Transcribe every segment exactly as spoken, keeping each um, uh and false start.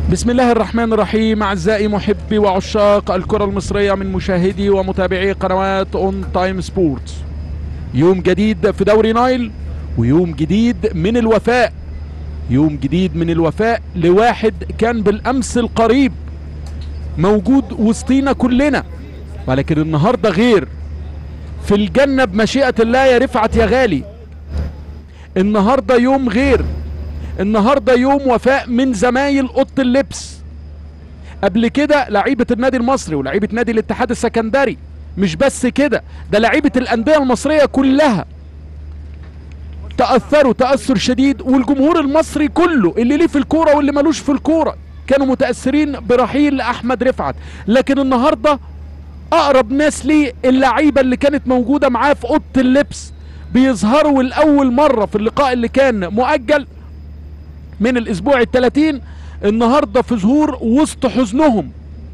بسم الله الرحمن الرحيم. أعزائي محبي وعشاق الكرة المصرية من مشاهدي ومتابعي قنوات اون تايم سبورتس، يوم جديد في دوري نايل ويوم جديد من الوفاء، يوم جديد من الوفاء لواحد كان بالأمس القريب موجود وسطينا كلنا، ولكن النهاردة غير. في الجنة بمشيئة الله يا رفعت يا غالي. النهاردة يوم غير، النهارده يوم وفاء من زمايل اوضه اللبس. قبل كده لعيبه النادي المصري ولعيبه نادي الاتحاد السكندري، مش بس كده، ده لعيبه الانديه المصريه كلها تاثروا تاثر شديد، والجمهور المصري كله اللي ليه في الكوره واللي ملوش في الكوره كانوا متاثرين برحيل احمد رفعت. لكن النهارده اقرب ناس ليه اللعيبه اللي كانت موجوده معاه في اوضه اللبس بيظهروا لاول مره في اللقاء اللي كان مؤجل من الاسبوع الثلاثين، النهارده في ظهور وسط حزنهم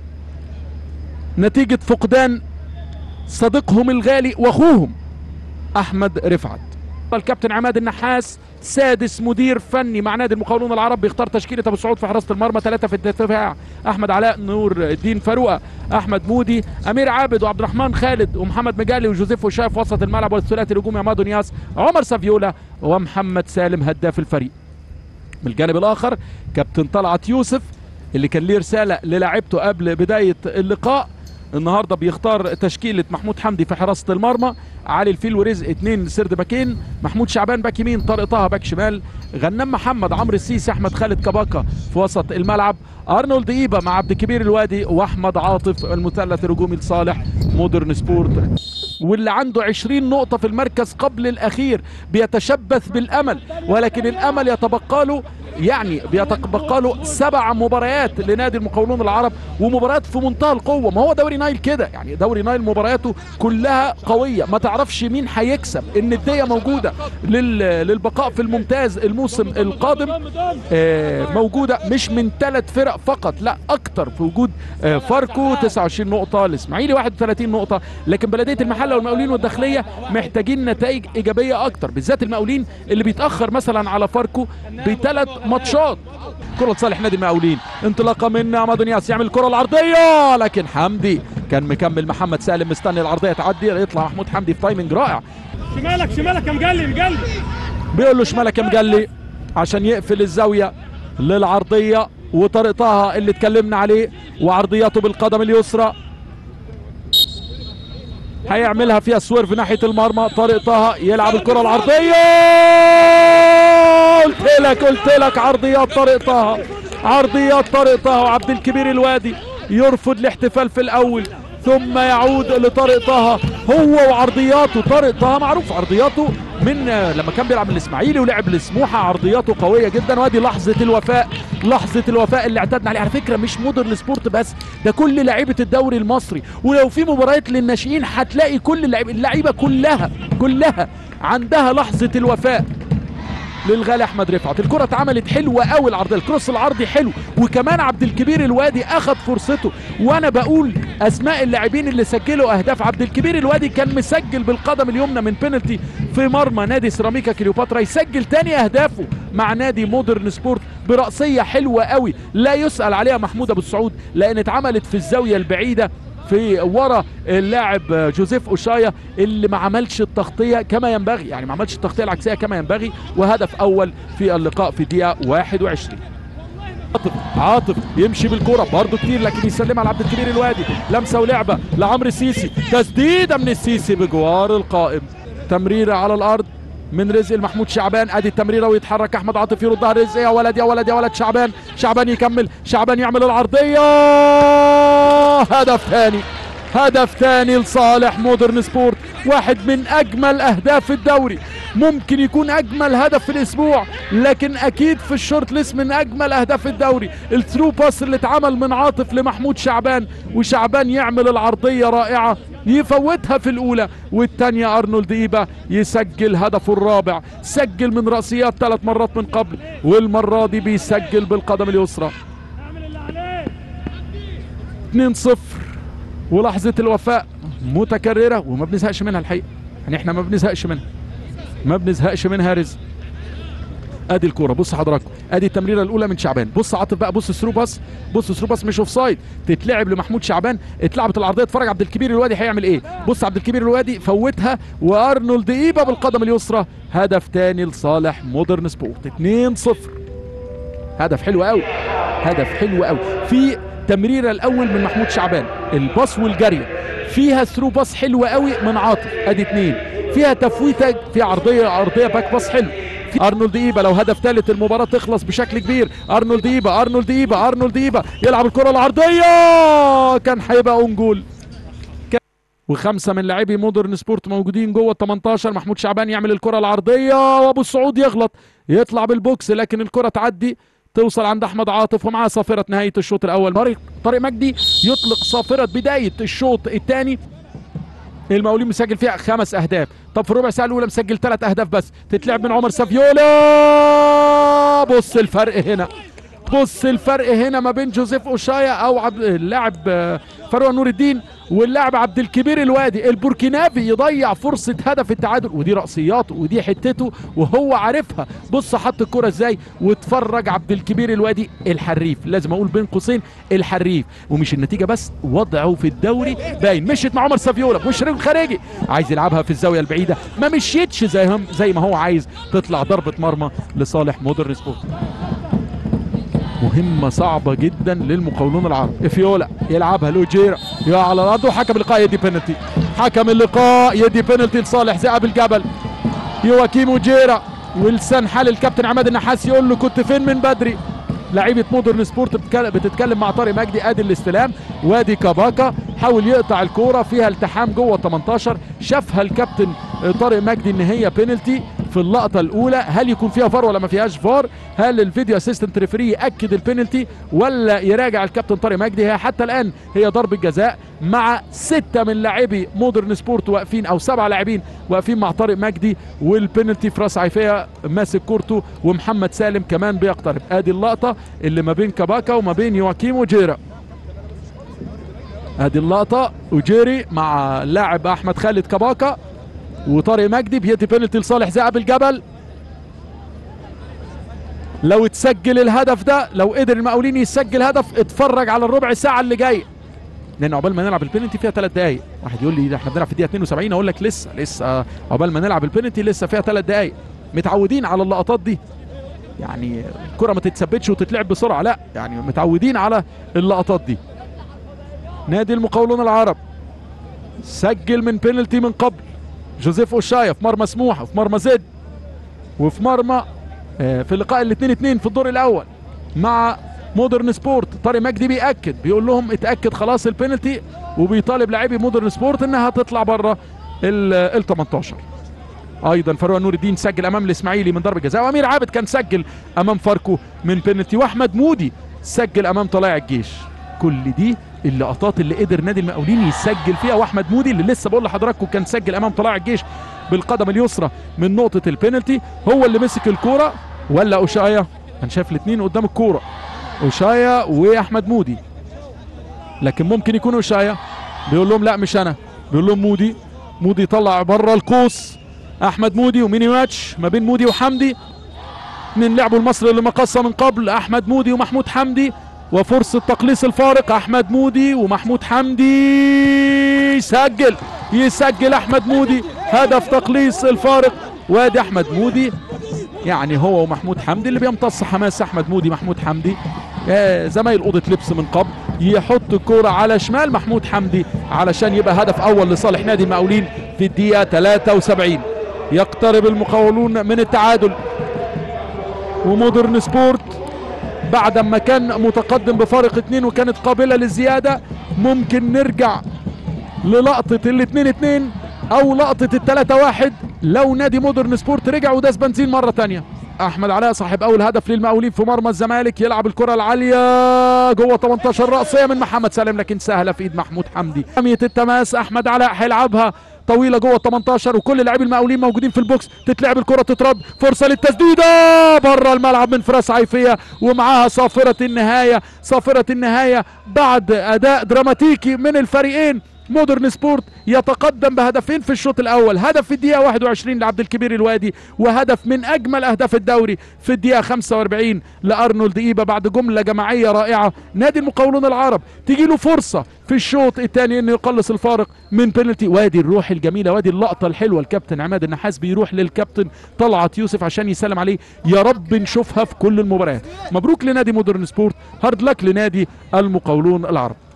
نتيجة فقدان صديقهم الغالي واخوهم احمد رفعت. الكابتن عماد النحاس سادس مدير فني مع نادي المقاولون العرب بيختار تشكيلة ابو سعود في حراسة المرمى، ثلاثة في الدفاع احمد علاء، نور الدين فاروقة، احمد مودي، امير عابد وعبد الرحمن خالد ومحمد مجالي وجوزيف وشاي في وسط الملعب، والثلاثي الهجومي عماد نياس، عمر سافيولا ومحمد سالم هداف الفريق. من الجانب الاخر كابتن طلعت يوسف اللي كان ليه رساله للاعيبته قبل بدايه اللقاء، النهارده بيختار تشكيله محمود حمدي في حراسه المرمى، علي الفيل ورزق اثنين سرد باكين، محمود شعبان باك يمين، طارق طه باك شمال، غنام محمد، عمرو السيسي، احمد خالد كباكا في وسط الملعب، ارنولد ايبا مع عبد الكبير الوادي، واحمد عاطف المثلث الهجومي لصالح مودرن سبورت، واللي عنده عشرين نقطة في المركز قبل الأخير بيتشبث بالأمل، ولكن الأمل يتبقى له يعني بيتبقى له سبع مباريات لنادي المقاولون العرب، ومباريات في منتهى القوة. ما هو دوري نايل كده، يعني دوري نايل مبارياته كلها قوية، ما تعرفش مين هيكسب. الندية موجودة للبقاء في الممتاز الموسم القادم، موجودة مش من ثلاث فرق فقط، لا أكتر، في وجود فاركو تسعة وعشرين نقطة، الإسماعيلي واحد وثلاثين نقطة، لكن بلدية المحلة والمقاولين والداخلية محتاجين نتائج إيجابية أكتر، بالذات المقاولين اللي بيتأخر مثلا على فاركو بثلاث ماتشات. كرة صالح نادي المقاولين، انطلاقة من عماد نياس، يعمل الكرة العرضية، لكن حمدي كان مكمل، محمد سالم مستني العرضية تعدي، يطلع محمود حمدي في تايمنج رائع. شمالك شمالك يا مجلي مجلي، بيقول له شمالك يا مجلي عشان يقفل الزاوية للعرضية، وطارق طه اللي اتكلمنا عليه وعرضياته بالقدم اليسرى هيعملها فيها سويرف ناحية المرمى. طارق طه يلعب الكرة العرضية، قلت لك قلت لك عرضيات طارق طه، عرضيات طارق طه، وعبد الكبير الوادي يرفض الاحتفال في الأول ثم يعود لطارق طه هو وعرضياته. طارق طه معروف عرضياته من لما كان بيلعب الاسماعيلي ولعب لسموحه، عرضياته قويه جدا. وادي لحظه الوفاء، لحظه الوفاء اللي اعتدنا عليها، على فكره مش مودرن سبورت بس، ده كل لعيبه الدوري المصري، ولو في مباريات للناشئين هتلاقي كل اللعيبه كلها كلها عندها لحظه الوفاء للغالي احمد رفعت. الكره اتعملت حلوه قوي، العرضيه الكروس العرضي حلو، وكمان عبد الكبير الوادي اخذ فرصته. وانا بقول اسماء اللاعبين اللي سجلوا اهداف، عبد الكبير الوادي كان مسجل بالقدم اليمنى من بينالتي في مرمى نادي سيراميكا كليوباترا، يسجل تاني اهدافه مع نادي مودرن سبورت برأسيه حلوه قوي لا يسأل عليها محمود ابو السعود، لان اتعملت في الزاويه البعيده في ورا اللاعب جوزيف اوشايا اللي ما عملش التغطيه كما ينبغي، يعني ما عملش التغطيه العكسيه كما ينبغي. وهدف اول في اللقاء في دقيقه واحد وعشرين. عاطف عاطف يمشي بالكره برضه كتير، لكن يسلمها لعبد الكبير الوادي، لمسه ولعبه لعمرو السيسي، تسديده من السيسي بجوار القائم، تمريره على الارض من رزق المحمود شعبان، ادي التمريره ويتحرك احمد عاطف يردها رزق، يا ولد يا ولد يا ولد، شعبان شعبان يكمل، شعبان يعمل العرضيه، هدف ثاني، هدف ثاني لصالح مودرن سبورت، واحد من اجمل اهداف الدوري، ممكن يكون اجمل هدف في الاسبوع، لكن اكيد في الشورت ليست من اجمل اهداف الدوري. الثرو باس اللي اتعمل من عاطف لمحمود شعبان، وشعبان يعمل العرضيه رائعه يفوتها في الاولى، والثانيه ارنولد ايبا يسجل هدفه الرابع، سجل من راسيات ثلاث مرات من قبل، والمره دي بيسجل بالقدم اليسرى. اثنين صفر، ولحظه الوفاء متكرره وما بنزهقش منها الحقيقه، يعني احنا ما بنزهقش منها ما بنزهقش منها رزق. ادي الكوره، بص حضراتكم، ادي التمريره الاولى من شعبان. بص عاطف بقى، بص ثرو باس، بص ثرو باس مش اوف سايد، تتلعب لمحمود شعبان، اتلعبت العرضيه، اتفرج عبد الكبير الوادي هيعمل ايه. بص عبد الكبير الوادي فوتها، وارنولد ايبا بالقدم اليسرى، هدف تاني لصالح مودرن سبورت. اتنين صفر. هدف حلو قوي، هدف حلو قوي. في تمريره الاول من محمود شعبان، الباص والجري، فيها ثرو باس حلوه قوي من عاطف، ادي اتنين. فيها تفويته، في عرضيه عرضيه باك باص حلو. ارنولد ايبا لو هدف ثالث المباراه تخلص بشكل كبير. ارنولد ايبا ارنولد ايبا ارنولد ايبا يلعب الكره العرضيه، كان هيبقى اون جول. وخمسه من لاعبي مودرن سبورت موجودين جوه ال تمنتاشر. محمود شعبان يعمل الكره العرضيه، وابو السعود يغلط، يطلع بالبوكس، لكن الكره تعدي توصل عند احمد عاطف، ومعاه صافره نهايه الشوط الاول. طارق طارق مجدي يطلق صافره بدايه الشوط الثاني. المقاولين مسجل فيها خمس اهداف، طب في الربع ساعه الاولى مسجل ثلاث اهداف بس. تتلعب من عمر سافيولا، بص الفرق هنا، بص الفرق هنا ما بين جوزيف اوشايا او عبد اللاعب فاروق نور الدين واللاعب عبد الكبير الوادي البوركينافي، يضيع فرصه هدف التعادل. ودي رأسياته ودي حتته وهو عارفها. بص حط الكره ازاي، واتفرج عبد الكبير الوادي الحريف، لازم اقول بين قوسين الحريف. ومش النتيجه بس، وضعه في الدوري باين. مشيت مع عمر سافيولا بوش رجل خارجي، عايز يلعبها في الزاويه البعيده، ما مشيتش زي هم زي ما هو عايز، تطلع ضربه مرمى لصالح مودرن سبورت. مهمة صعبة جدا للمقاولون العرب. افيولا يلعبها لوجيرا، يا على الارض، وحكم اللقاء يدي بينالتي، حكم اللقاء يدي بينالتي لصالح ذئاب الجبل يواكيم اوجيرا. ولسان حال الكابتن عماد النحاس يقول له كنت فين من بدري. لعيبه مودرن سبورت بتتكلم مع طارق مجدي. ادي الاستلام، وادي كاباكا حاول يقطع الكوره، فيها التحام جوه ال تمنتاشر، شافها الكابتن طارق مجدي ان هي بينالتي في اللقطه الاولى. هل يكون فيها فار ولا ما فيهاش فار؟ هل الفيديو اسيستنت ريفري ياكد البينالتي ولا يراجع الكابتن طارق مجدي؟ هي حتى الان هي ضربه جزاء، مع سته من لاعبي مودرن سبورت واقفين، او سبعه لاعبين واقفين مع طارق مجدي، والبينالتي في راس عيفيه ماسك كورته، ومحمد سالم كمان بيقترب. ادي اللقطه اللي ما بين كاباكا وما بين يواكيم اوجيرا. ادي اللقطه، اوجيري مع اللاعب احمد خالد كاباكا، وطارق مجدي بيدي بينالتي لصالح ذئاب الجبل. لو تسجل الهدف ده، لو قدر المقاولين يسجل هدف، اتفرج على الربع ساعه اللي جايه، لان عقبال ما نلعب البينالتي فيها ثلاث دقائق. واحد يقول لي ده احنا بنلعب في الدقيقه اتنين وسبعين، اقول لك لسه لسه عقبال ما نلعب البينالتي لسه فيها ثلاث دقائق. متعودين على اللقطات دي، يعني الكره ما تتثبتش وتتلعب بسرعه، لا يعني متعودين على اللقطات دي. نادي المقاولون العرب سجل من بينالتي من قبل جوزيف اوشايا في مرمى سموحه، في مرمى زد، وفي مرمى في اللقاء الاثنين اتنين في الدور الاول مع مودرن سبورت. طارق مجدي بيأكد، بيقول لهم اتأكد خلاص البينالتي، وبيطالب لاعبي مودرن سبورت انها تطلع بره ال تمنتاشر. ايضا فاروق نور الدين سجل امام الاسماعيلي من ضربه جزاء، وامير عابد كان سجل امام فاركو من بينالتي، واحمد مودي سجل امام طلائع الجيش. كل دي اللقطات اللي قدر نادي المقاولين يسجل فيها، واحمد مودي اللي لسه بقول لحضراتكم كان سجل امام طلائع الجيش بالقدم اليسرى من نقطه البينالتي، هو اللي مسك الكوره ولا اوشايا؟ انا شايف الاثنين قدام الكوره، اوشايا واحمد مودي، لكن ممكن يكون اوشايا. بيقول لهم لا مش انا، بيقول لهم مودي. مودي طلع بره القوس، احمد مودي وميني ماتش ما بين مودي وحمدي، من لعبوا المصري اللي مقصه من قبل، احمد مودي ومحمود حمدي، وفرصه تقليص الفارق. احمد مودي ومحمود حمدي، يسجل يسجل احمد مودي هدف تقليص الفارق. وادي احمد مودي، يعني هو ومحمود حمدي اللي بيمتص حماس احمد مودي. محمود حمدي زمايل اوضه لبس من قبل، يحط الكوره على شمال محمود حمدي علشان يبقى هدف اول لصالح نادي المقاولين في الدقيقه ثلاثة وسبعين. يقترب المقاولون من التعادل، ومودرن سبورت بعد ما كان متقدم بفارق اثنين وكانت قابله للزياده، ممكن نرجع للقطه الاثنين اثنين او لقطه الثلاثة واحد لو نادي مودرن سبورت رجع وداس بنزين مره ثانيه. احمد علاء صاحب اول هدف للمقاولين في مرمى الزمالك، يلعب الكره العاليه جوه تمنتاشر، راسيه من محمد سالم لكن سهله في ايد محمود حمدي. رميه التماس، احمد علاء هيلعبها طويله جوه تمنتاشر، وكل لاعبي المقاولين موجودين في البوكس، تتلعب الكره تترد، فرصه للتسديده بره الملعب من فراس عيفيه، ومعاها صافره النهايه. صافره النهايه بعد اداء دراماتيكي من الفريقين، مودرن سبورت يتقدم بهدفين في الشوط الاول، هدف في الدقيقه واحد وعشرين لعبد الكبير الوادي، وهدف من اجمل اهداف الدوري في الدقيقه خمسة وأربعين لارنولد ايبا بعد جمله جماعيه رائعه. نادي المقاولون العرب تيجي له فرصه في الشوط الثاني انه يقلص الفارق من بينالتي. وادي الروح الجميله، وادي اللقطه الحلوه، الكابتن عماد النحاس بيروح للكابتن طلعت يوسف عشان يسلم عليه. يا رب نشوفها في كل المباريات. مبروك لنادي مودرن سبورت، هارد لك لنادي المقاولون العرب.